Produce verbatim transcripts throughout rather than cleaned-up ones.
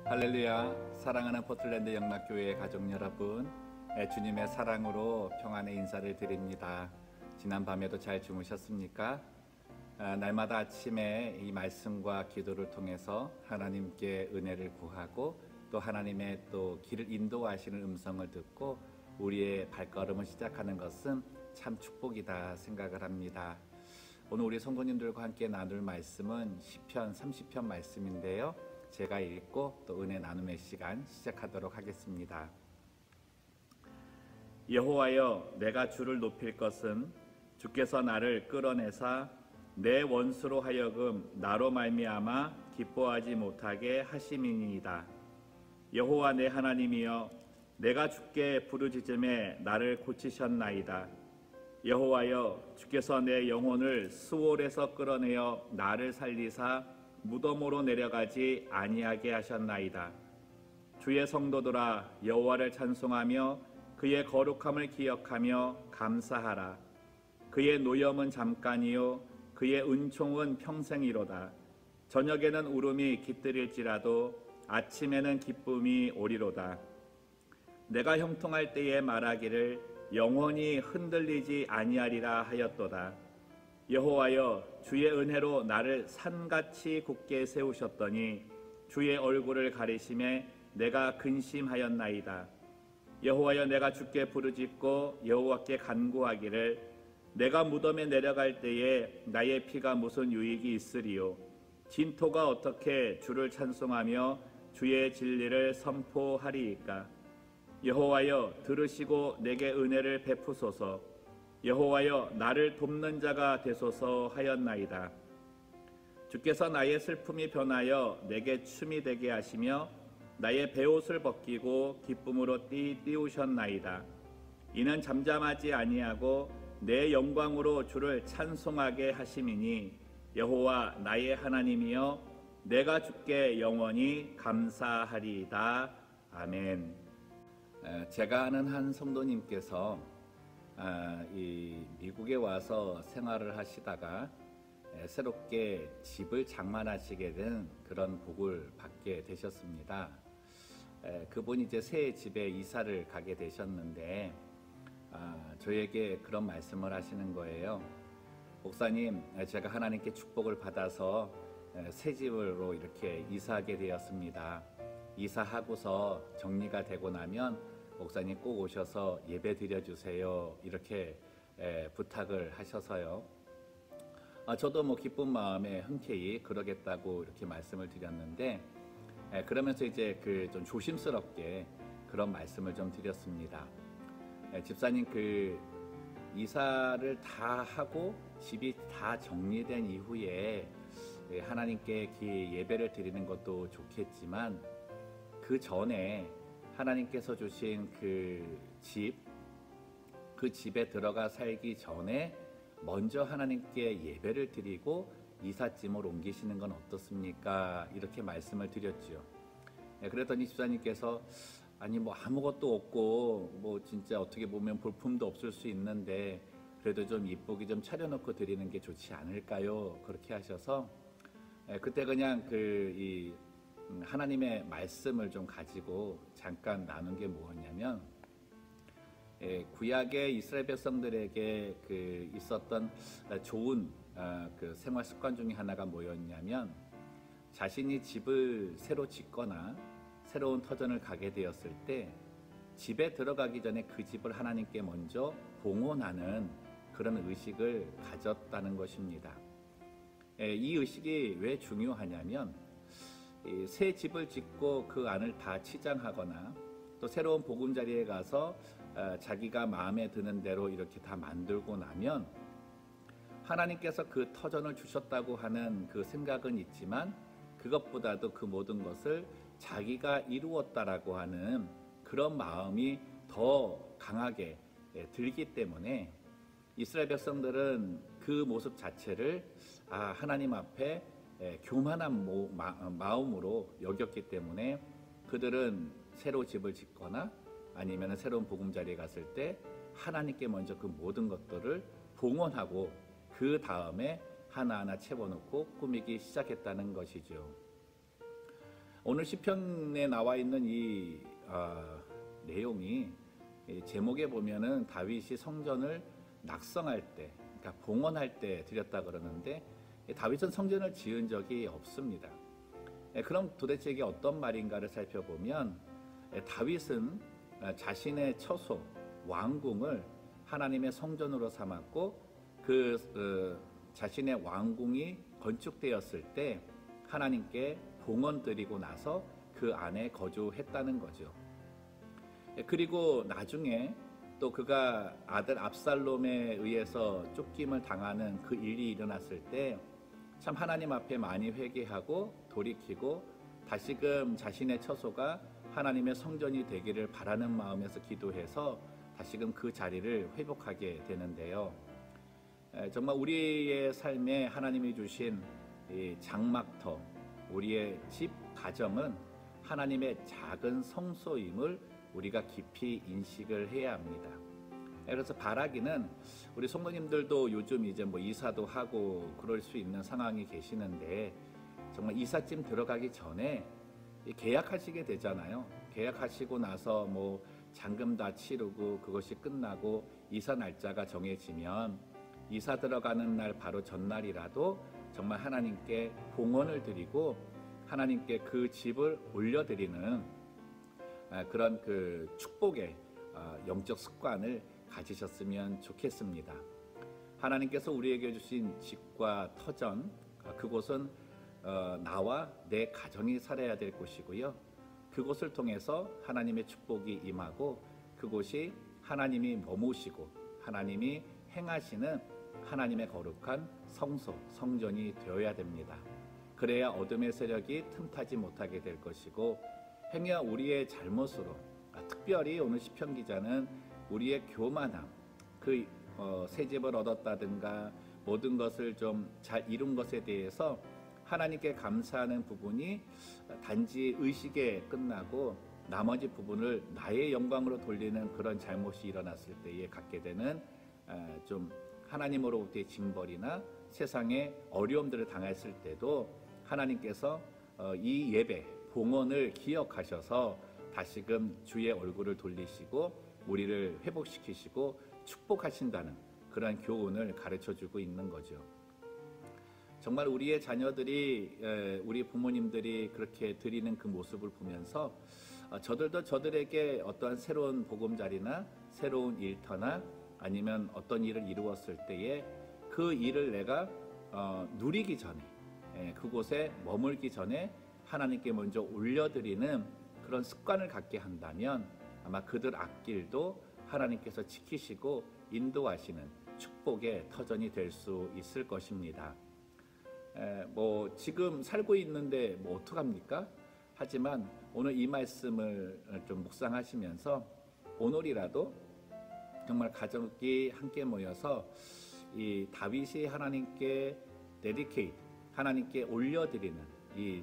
할렐루야. 사랑하는 포틀랜드 영락교회 가족 여러분, 주님의 사랑으로 평안의 인사를 드립니다. 지난 밤에도 잘 주무셨습니까? 날마다 아침에 이 말씀과 기도를 통해서 하나님께 은혜를 구하고 또 하나님의 또 길을 인도하시는 음성을 듣고 우리의 발걸음을 시작하는 것은 참 축복이다 생각을 합니다. 오늘 우리 성도님들과 함께 나눌 말씀은 시편 삼십 편 말씀인데요, 제가 읽고 또 은혜 나눔의 시간 시작하도록 하겠습니다. 여호와여, 내가 주를 높일 것은 주께서 나를 끌어내사 내 원수로 하여금 나로 말미암아 기뻐하지 못하게 하심이니이다. 여호와 내 하나님이여, 내가 주께 부르짖음에 나를 고치셨나이다. 여호와여, 주께서 내 영혼을 수월에서 끌어내어 나를 살리사 무덤으로 내려가지 아니하게 하셨나이다. 주의 성도들아, 여호와를 찬송하며 그의 거룩함을 기억하며 감사하라. 그의 노염은 잠깐이요 그의 은총은 평생이로다. 저녁에는 울음이 깃들일지라도 아침에는 기쁨이 오리로다. 내가 형통할 때에 말하기를 영원히 흔들리지 아니하리라 하였도다. 여호와여, 주의 은혜로 나를 산같이 굳게 세우셨더니 주의 얼굴을 가리심에 내가 근심하였나이다. 여호와여, 내가 주께 부르짖고 여호와께 간구하기를 내가 무덤에 내려갈 때에 나의 피가 무슨 유익이 있으리요. 진토가 어떻게 주를 찬송하며 주의 진리를 선포하리이까. 여호와여, 들으시고 내게 은혜를 베푸소서. 여호와여, 나를 돕는 자가 되소서 하였나이다. 주께서 나의 슬픔이 변하여 내게 춤이 되게 하시며 나의 베옷을 벗기고 기쁨으로 띠 띄우셨나이다. 이는 잠잠하지 아니하고 내 영광으로 주를 찬송하게 하심이니 여호와 나의 하나님이여, 내가 주께 영원히 감사하리이다. 아멘. 제가 아는 한 성도님께서 아, 이 미국에 와서 생활을 하시다가 새롭게 집을 장만하시게 된 그런 복을 받게 되셨습니다. 에, 그분이 이제 새 집에 이사를 가게 되셨는데 아, 저에게 그런 말씀을 하시는 거예요. 목사님, 제가 하나님께 축복을 받아서 새 집으로 이렇게 이사하게 되었습니다. 이사하고서 정리가 되고 나면 목사님 꼭 오셔서 예배 드려주세요. 이렇게 에, 부탁을 하셔서요. 아, 저도 뭐 기쁜 마음에 흔쾌히 그러겠다고 이렇게 말씀을 드렸는데 에, 그러면서 이제 그 좀 조심스럽게 그런 말씀을 좀 드렸습니다. 에, 집사님, 그 이사를 다 하고 집이 다 정리된 이후에 에, 하나님께 예배를 드리는 것도 좋겠지만 그 전에 하나님께서 주신 그 집, 그 집에 들어가 살기 전에 먼저 하나님께 예배를 드리고 이삿짐을 옮기시는 건 어떻습니까? 이렇게 말씀을 드렸죠. 네, 그랬더니 집사님께서 아니 뭐 아무것도 없고 뭐 진짜 어떻게 보면 볼품도 없을 수 있는데 그래도 좀 이쁘게 좀 차려놓고 드리는 게 좋지 않을까요? 그렇게 하셔서 네, 그때 그냥 그 이 하나님의 말씀을 좀 가지고 잠깐 나눈 게 뭐였냐면, 예, 구약의 이스라엘 백성들에게 그 있었던 좋은 아, 그 생활 습관 중에 하나가 뭐였냐면, 자신이 집을 새로 짓거나 새로운 터전을 가게 되었을 때 집에 들어가기 전에 그 집을 하나님께 먼저 봉헌하는 그런 의식을 가졌다는 것입니다. 예, 이 의식이 왜 중요하냐면, 새 집을 짓고 그 안을 다 치장하거나 또 새로운 보금자리에 가서 자기가 마음에 드는 대로 이렇게 다 만들고 나면 하나님께서 그 터전을 주셨다고 하는 그 생각은 있지만 그것보다도 그 모든 것을 자기가 이루었다라고 하는 그런 마음이 더 강하게 들기 때문에 이스라엘 백성들은 그 모습 자체를 아, 하나님 앞에 교만한 모, 마, 마음으로 여겼기 때문에 그들은 새로 집을 짓거나 아니면 새로운 보금자리에 갔을 때 하나님께 먼저 그 모든 것들을 봉헌하고 그 다음에 하나하나 채워놓고 꾸미기 시작했다는 것이죠. 오늘 시편에 나와 있는 이 어, 내용이 제목에 보면은 다윗이 성전을 낙성할 때, 그러니까 봉헌할 때 드렸다 그러는데 다윗은 성전을 지은 적이 없습니다. 그럼 도대체 이게 어떤 말인가를 살펴보면 다윗은 자신의 처소 왕궁을 하나님의 성전으로 삼았고 그 어, 자신의 왕궁이 건축되었을 때 하나님께 봉헌 드리고 나서 그 안에 거주했다는 거죠. 그리고 나중에 또 그가 아들 압살롬에 의해서 쫓김을 당하는 그 일이 일어났을 때 참 하나님 앞에 많이 회개하고 돌이키고 다시금 자신의 처소가 하나님의 성전이 되기를 바라는 마음에서 기도해서 다시금 그 자리를 회복하게 되는데요. 정말 우리의 삶에 하나님이 주신 이 장막터, 우리의 집, 가정은 하나님의 작은 성소임을 우리가 깊이 인식을 해야 합니다. 그래서 바라기는 우리 성도님들도 요즘 이제 뭐 이사도 하고 그럴 수 있는 상황이 계시는데 정말 이삿짐 들어가기 전에 계약하시게 되잖아요. 계약하시고 나서 뭐 잔금 다 치르고 그것이 끝나고 이사 날짜가 정해지면 이사 들어가는 날 바로 전날이라도 정말 하나님께 봉헌을 드리고 하나님께 그 집을 올려드리는 그런 그 축복의 영적 습관을 가지셨으면 좋겠습니다. 하나님께서 우리에게 주신 집과 터전, 그곳은 나와 내 가정이 살아야 될 곳이고요. 그곳을 통해서 하나님의 축복이 임하고 그곳이 하나님이 머무시고 하나님이 행하시는 하나님의 거룩한 성소, 성전이 되어야 됩니다. 그래야 어둠의 세력이 틈타지 못하게 될 것이고 행여 우리의 잘못으로, 특별히 오늘 시편 기자는 우리의 교만함, 그 어, 새 집을 얻었다든가 모든 것을 좀 잘 이룬 것에 대해서 하나님께 감사하는 부분이 단지 의식에 끝나고 나머지 부분을 나의 영광으로 돌리는 그런 잘못이 일어났을 때에 갖게 되는 어, 좀 하나님으로부터의 징벌이나 세상의 어려움들을 당했을 때도 하나님께서 어, 이 예배, 봉헌을 기억하셔서 다시금 주의 얼굴을 돌리시고 우리를 회복시키시고 축복하신다는 그런 교훈을 가르쳐주고 있는 거죠. 정말 우리의 자녀들이, 우리 부모님들이 그렇게 드리는 그 모습을 보면서 저들도 저들에게 어떠한 새로운 보금자리나 새로운 일터나 아니면 어떤 일을 이루었을 때에 그 일을 내가 누리기 전에, 그곳에 머물기 전에 하나님께 먼저 올려드리는 그런 습관을 갖게 한다면 아마 그들 앞길도 하나님께서 지키시고 인도하시는 축복의 터전이 될 수 있을 것입니다. 에, 뭐 지금 살고 있는데 뭐 어떡합니까? 하지만 오늘 이 말씀을 좀 묵상하시면서 오늘이라도 정말 가족이 함께 모여서 이 다윗이 하나님께 데디케이트, 하나님께 올려드리는 이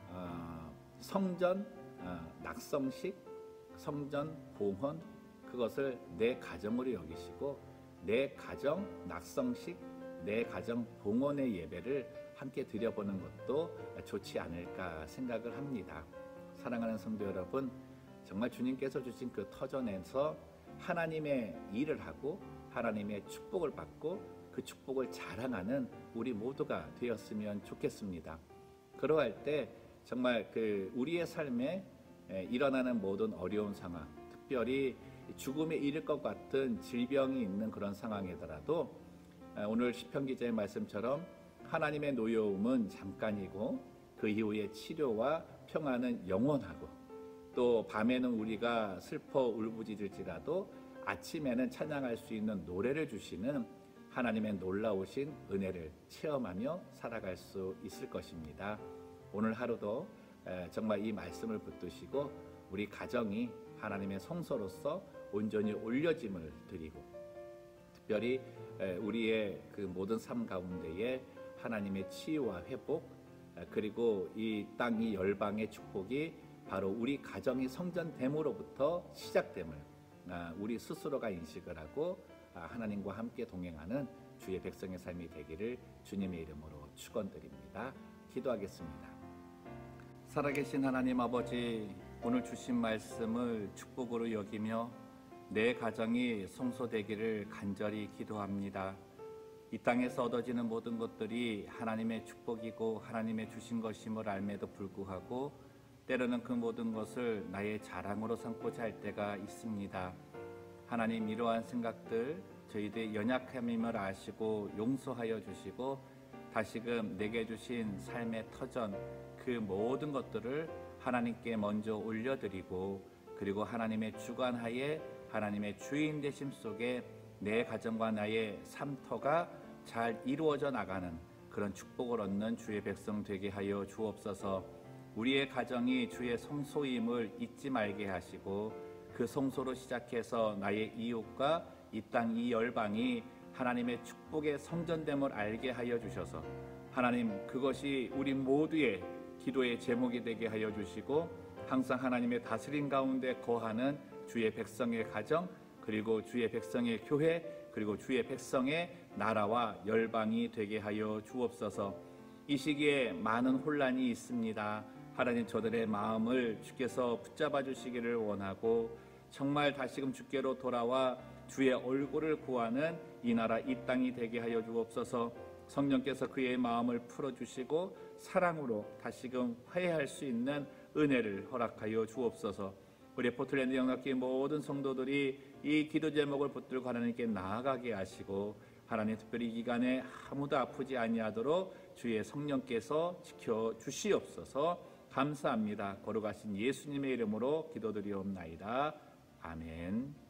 어, 성전 어, 낙성식, 성전 봉헌, 그것을 내 가정으로 여기시고 내 가정 낙성식, 내 가정 봉헌의 예배를 함께 드려보는 것도 좋지 않을까 생각을 합니다. 사랑하는 성도 여러분, 정말 주님께서 주신 그 터전에서 하나님의 일을 하고 하나님의 축복을 받고 그 축복을 자랑하는 우리 모두가 되었으면 좋겠습니다. 그러할 때 정말 그 우리의 삶에 일어나는 모든 어려운 상황, 특별히 죽음에 이를 것 같은 질병이 있는 그런 상황이더라도 오늘 시편 기자의 말씀처럼 하나님의 노여움은 잠깐이고 그 이후에 치료와 평안은 영원하고 또 밤에는 우리가 슬퍼 울부짖을지라도 아침에는 찬양할 수 있는 노래를 주시는 하나님의 놀라우신 은혜를 체험하며 살아갈 수 있을 것입니다. 오늘 하루도 정말 이 말씀을 붙드시고 우리 가정이 하나님의 성소로서 온전히 올려짐을 드리고 특별히 우리의 그 모든 삶 가운데에 하나님의 치유와 회복 그리고 이 땅이 열방의 축복이 바로 우리 가정이 성전됨으로부터 시작됨을 우리 스스로가 인식을 하고 하나님과 함께 동행하는 주의 백성의 삶이 되기를 주님의 이름으로 축원드립니다. 기도하겠습니다. 살아계신 하나님 아버지, 오늘 주신 말씀을 축복으로 여기며 내 가정이 성소되기를 간절히 기도합니다. 이 땅에서 얻어지는 모든 것들이 하나님의 축복이고 하나님의 주신 것임을 알매도 불구하고 때로는 그 모든 것을 나의 자랑으로 삼고자 할 때가 있습니다. 하나님, 이러한 생각들 저희들의 연약함임을 아시고 용서하여 주시고 다시금 내게 주신 삶의 터전, 그 모든 것들을 하나님께 먼저 올려드리고 그리고 하나님의 주관하에 하나님의 주인 되심 속에 내 가정과 나의 삶터가 잘 이루어져 나가는 그런 축복을 얻는 주의 백성 되게 하여 주옵소서. 우리의 가정이 주의 성소임을 잊지 말게 하시고 그 성소로 시작해서 나의 이웃과 이 땅 이 열방이 하나님의 축복의 성전됨을 알게 하여 주셔서 하나님, 그것이 우리 모두의 기도의 제목이 되게 하여 주시고 항상 하나님의 다스림 가운데 거하는 주의 백성의 가정, 그리고 주의 백성의 교회, 그리고 주의 백성의 나라와 열방이 되게 하여 주옵소서. 이 시기에 많은 혼란이 있습니다. 하나님, 저들의 마음을 주께서 붙잡아 주시기를 원하고 정말 다시금 주께로 돌아와 주의 얼굴을 구하는 이 나라 이 땅이 되게 하여 주옵소서. 성령께서 그의 마음을 풀어주시고 사랑으로 다시금 화해할 수 있는 은혜를 허락하여 주옵소서. 우리 포틀랜드 영락교회 모든 성도들이 이 기도 제목을 붙들고 하나님께 나아가게 하시고 하나님, 특별히 이 기간에 아무도 아프지 아니하도록 주의 성령께서 지켜주시옵소서. 감사합니다. 거룩하신 예수님의 이름으로 기도드리옵나이다. 아멘.